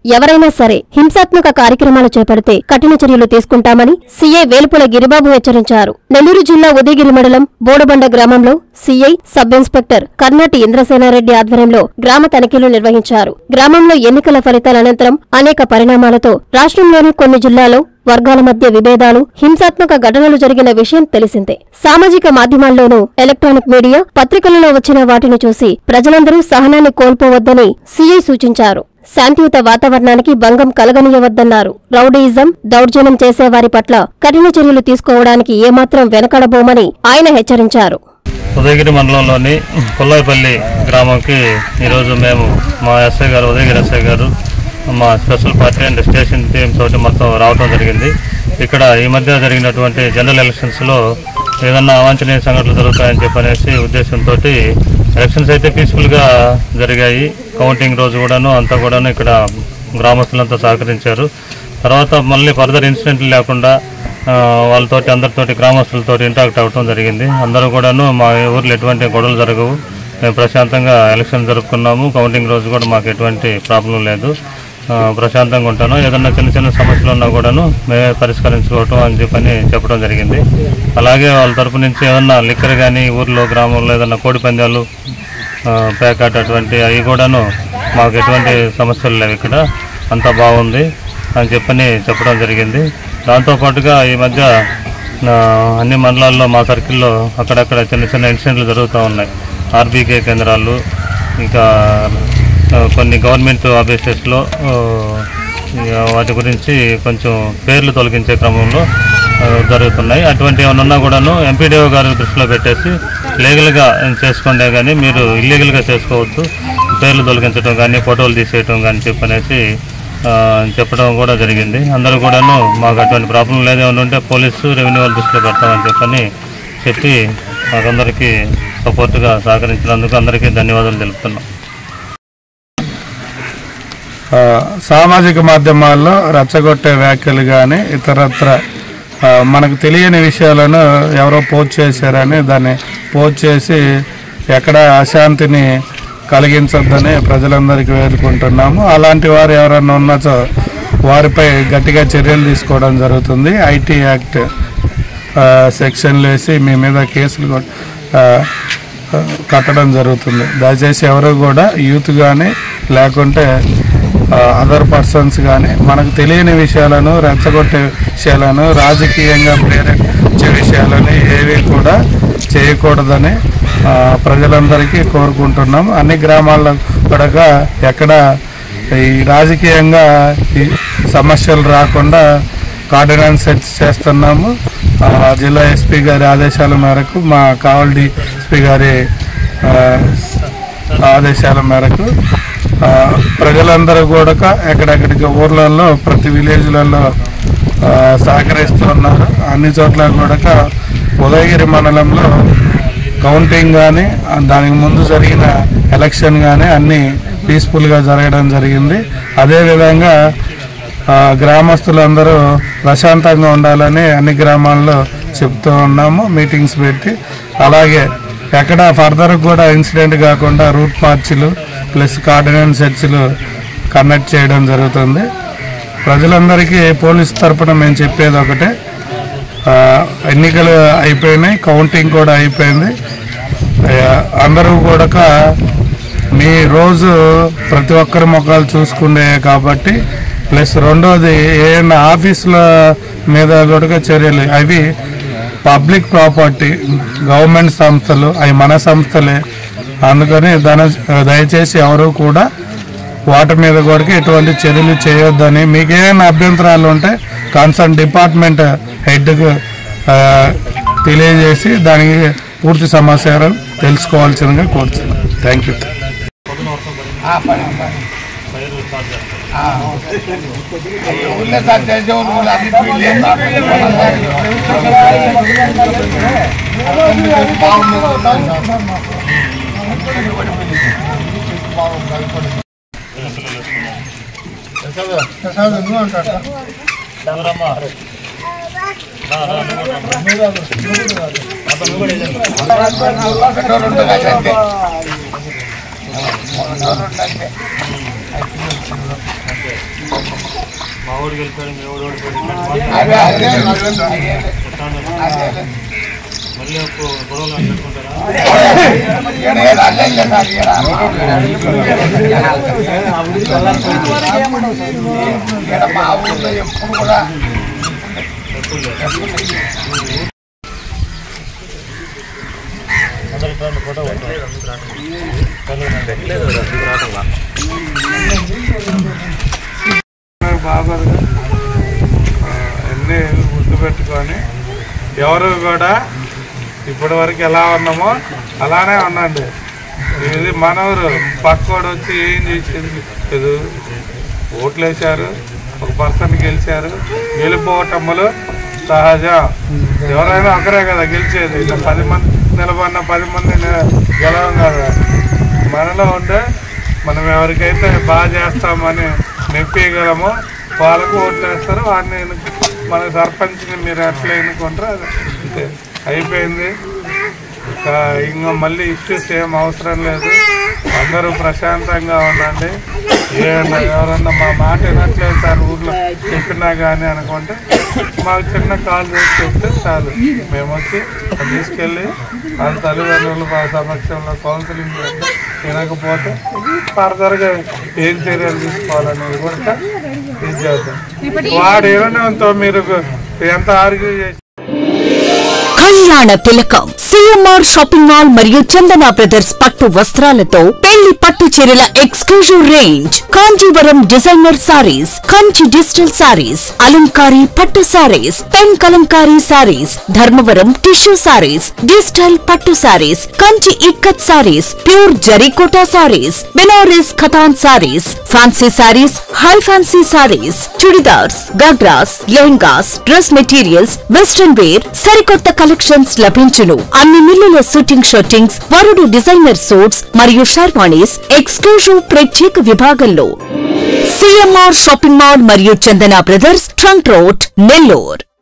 ఎవరైనా సరే హింసాత్మక కార్యక్రమాలు చేపడితే కఠిన చర్యలు తీసుకుంటామని సీఐ వేలుపుల గిరిబాబు హెచ్చరించారు. నెల్లూరు జిల్లా ఉదయగిరి మండలం బోడబండ గ్రామంలో CI, sub inspector Karnati Indrasena Reddy ఆధ్వర్యంలో గ్రామ తనిఖీలు నిర్వహించారు. గ్రామంలో ఎన్నికల ఫలితాల అనంతరం అనేక పరిణామాలతో రాష్ట్రంలోని కొన్ని జిల్లాల్లో వర్గాల మధ్య విభేదాలు, హింసాత్మక ఘటనలు జరిగిన విషయం తెలిసిందే. సామాజిక మాధ్యమాల్లోనూ, ఎలక్ట్రానిక్ మీడియా, పత్రికలలో వచ్చిన వాటిని చూసి ప్రజలందరూ సహనాన్ని కోల్పోవద్దని సీఐ సూచించారు. శాంతియుత వాతావరణానికి భంగం కలగనీయవద్దన్నారు. రౌడీయిజం, దౌర్జన్యం చేసేవారి పట్ల కఠిన చర్యలు తీసుకోవడానికి ఏమాత్రం వెనకడబోమని ఆయన హెచ్చరించారు. ఉదయగిరి మండలంలోని పుల్లాయిపల్లి గ్రామంకి ఈరోజు మేము మా ఎస్ఐ గారు, ఉదయగిరి ఎస్ఐ గారు, మా special party and station team తోటి మొత్తం రావడం జరిగింది. ఇక్కడ ఈ మధ్య జరిగినటువంటి జనరల్ ఎలక్షన్స్లో ఏదన్నా అవాంఛనీయ సంఘటనలు జరుగుతాయని చెప్పనేసి ఉద్దేశంతో ఎలక్షన్స్ అయితే పీస్ఫుల్గా జరిగాయి. కౌంటింగ్ రోజు కూడాను అంతా కూడాను ఇక్కడ గ్రామస్తులంతా సహకరించారు. తర్వాత మళ్ళీ ఫర్దర్ ఇన్సిడెంట్లు లేకుండా వాళ్ళతోటి అందరితోటి గ్రామస్తులతో ఇంటరాక్ట్ అవ్వడం జరిగింది. అందరూ కూడాను మా ఊర్లో ఎటువంటి గొడవలు జరగవు, మేము ప్రశాంతంగా ఎలక్షన్ జరుపుకున్నాము. కౌంటింగ్ రోజు కూడా మాకు ఎటువంటి ప్రాబ్లం లేదు, ప్రశాంతంగా ఉంటాను. ఏదన్నా చిన్న చిన్న సమస్యలు ఉన్నా కూడాను మేమే పరిష్కరించుకోవటం అని చెప్పడం జరిగింది. అలాగే వాళ్ళ తరపు నుంచి ఏదన్నా లిక్కర్ కానీ ఊర్లో గ్రామంలో ఏదన్నా కోడి పందాలు, ప్యాకెట్ అటువంటి అవి కూడాను మాకు ఎటువంటి సమస్యలు లేవు, ఇక్కడ అంతా బాగుంది అని చెప్పడం జరిగింది. దాంతోపాటుగా ఈ మధ్య అన్ని మండలాల్లో మా సర్కిల్లో అక్కడక్కడ చిన్న చిన్న ఇన్సిడెంట్లు జరుగుతూ ఉన్నాయి. ఆర్బీకే కేంద్రాలు, ఇంకా కొన్ని గవర్నమెంట్ ఆఫీసెస్లో వాటి గురించి కొంచెం పేర్లు తొలగించే క్రమంలో జరుగుతున్నాయి. అటువంటి ఏమైనా ఉన్నా కూడాను ఎంపీడీఓ గారు దృష్టిలో పెట్టేసి లీగల్గా చేసుకోండే కానీ మీరు ఇల్లీగల్గా చేసుకోవద్దు, పేర్లు తొలగించడం కానీ ఫోటోలు తీసేయటం కానీ చెప్పడం కూడా జరిగింది. అందరూ కూడాను మాకు అటువంటి ప్రాబ్లం లేదేమన్నా ఉంటే పోలీసు, రెవెన్యూ వాళ్ళు దృష్టిలో పెడతామని చెప్పి మాకందరికీ సపోర్టుగా సహకరించినందుకు అందరికీ ధన్యవాదాలు తెలుపుతున్నాం. సామాజిక మాధ్యమాల్లో రెచ్చగొట్టే వ్యాఖ్యలు కానీ ఇతరత్ర మనకు తెలియని విషయాలను ఎవరో పోస్ట్ చేశారని దాన్ని పోస్ట్ చేసి ఎక్కడ అశాంతిని కలిగించొద్దని ప్రజలందరికీ వేడుకుంటున్నాము. అలాంటి వారు ఎవరన్నా ఉన్నచో వారిపై గట్టిగా చర్యలు తీసుకోవడం జరుగుతుంది. ఐటీ యాక్ట్ సెక్షన్లు వేసి మీ మీద కేసులు కట్టడం జరుగుతుంది. దయచేసి ఎవరు కూడా యూత్ కానీ లేకుంటే అదర్ పర్సన్స్ కానీ మనకు తెలియని విషయాలను, రెచ్చగొట్టే విషయాలను, రాజకీయంగా ప్రేరేపించే విషయాలను ఏవి కూడా చేయకూడదని ప్రజలందరికీ కోరుకుంటున్నాం. అన్ని గ్రామాల్లో కూడా ఎక్కడ ఈ రాజకీయంగా ఈ సమస్యలు రాకుండా కార్డినెన్స్ సెట్ చేస్తున్నాము. జిల్లా ఎస్పీ గారి ఆదేశాల మేరకు, మా కావల్ డిఎస్పీ గారి ఆదేశాల మేరకు ప్రజలందరూ కూడా ఎక్కడెక్కడికి ఊర్లలో ప్రతి విలేజ్లలో సహకరిస్తున్నారు. అన్ని చోట్ల కూడా ఉదయగిరి మండలంలో కౌంటింగ్ కానీ దానికి ముందు జరిగిన ఎలక్షన్ కానీ అన్నీ పీస్ఫుల్గా జరగడం జరిగింది. అదేవిధంగా గ్రామస్తులందరూ ప్రశాంతంగా ఉండాలని అన్ని గ్రామాల్లో చెప్తూ ఉన్నాము, మీటింగ్స్ పెట్టి. అలాగే ఎక్కడ ఫర్దర్ కూడా ఇన్సిడెంట్ కాకుండా రూట్ మార్చిలు ప్లస్ కార్డినెన్స్ సెర్చ్లు కండక్ట్ చేయడం జరుగుతుంది. ప్రజలందరికీ పోలీసు తరఫున మేము చెప్పేది ఒకటే, ఎన్నికలు అయిపోయినాయి, కౌంటింగ్ కూడా అయిపోయింది. అందరూ కూడా మీ రోజు ప్రతి ఒక్కరి ముఖాలు చూసుకునే కాబట్టి, ప్లస్ రెండోది ఏమైనా ఆఫీసుల మీద కూడా చర్యలు, అవి పబ్లిక్ ప్రాపర్టీ, గవర్నమెంట్ సంస్థలు, అవి మన సంస్థలే. అందుకని దయచేసి ఎవరు కూడా వాటి మీద కూడా ఎటువంటి చర్యలు చేయొద్దని, మీకేమైనా అభ్యంతరాలు ఉంటే కన్సర్న్ డిపార్ట్మెంట్ హెడ్కు తెలియజేసి దానికి పూర్తి సమాచారం తెలుసుకోవాల్సిందిగా కోరుతున్నాను. Thank you. మా ఊరు గెలిపాడు మీ ఊరు ఓడిపోయాడు మళ్ళీ గొడవలు పెట్టుకుంటారా? ఫోటో బాగోదుగా అన్నీ గుర్తుపెట్టుకొని ఎవరు కూడా ఇప్పటి వరకు ఎలా ఉన్నామో అలానే ఉండండి. ఇది మనవరు పక్కోడు వచ్చి ఏం చేసేది లేదు. ఓట్లు వేశారు, ఒక పర్సన్ గెలిచారు, గెలిపోవటములు సహజం. ఎవరైనా ఒకరే కదా గెలిచేది. ఇలా 10 మంది నిలబడిన 10 మంది గెలవం కదా. మనలో ఉండే మనం ఎవరికైతే బాగా చేస్తామని నెప్పగలమో వాళ్ళకు ఓట్లు వేస్తారు. వాడిని మన సర్పంచ్ని మీరు ఎట్లా ఎన్నుకుంటారో అది అంతే అయిపోయింది. ఇంకా మళ్ళీ ఇష్యూస్ ఏం అవసరం లేదు. అందరూ ప్రశాంతంగా ఉండండి. ఎవరన్నా మా మాట వినట్లేదు సార్ ఊర్లో చెప్పినా కానీ అనుకుంటే మాకు చిన్న కాల్ చేసి చెప్తే చాలు. మేము వచ్చి తీసుకెళ్ళి వాళ్ళ తల్లిదండ్రులు మా సమక్షంలో కౌన్సిలింగ్ చేస్తే వినకపోతే ఫర్దర్గా ఏం చర్యలు తీసుకోవాలనేది కూడా ఇది చేద్దాం. వాడు ఏమన్నా మీరు ఎంత ఆర్గ్యూ చేసి కళ్యాణ తిలకం సిఎంఆర్ షాపింగ్ మాల్ మరియు చందన బ్రదర్స్ పట్టు వస్త్రాలతో పెళ్లి పట్టు చీరల exclusive range, Kanjeevaram designer saris, Kanchi digital saris, Alankari పట్టు saris, pen Kalamkari saris, Dharmavaram tissue saris, digital పట్టు saris, Kanchi ikat saris, pure Zarikota saris, Banaras Khatan saris, fancy saris, high fancy saris, churidars, ghagras, lehengas, dress materials, western wear, సరికొత్త కలెక్షన్స్ లభించును. అన్ని మిల్లుల షూటింగ్ షర్టింగ్స్, వరుడు డిజైనర్ సూట్స్ మరియు షర్వాణీస్ ఎక్స్క్లూజివ్ ప్రత్యేక విభాగంలో సిఎంఆర్ షాపింగ్ మాల్ మరియు Chandana brothers trunk road, Nellore.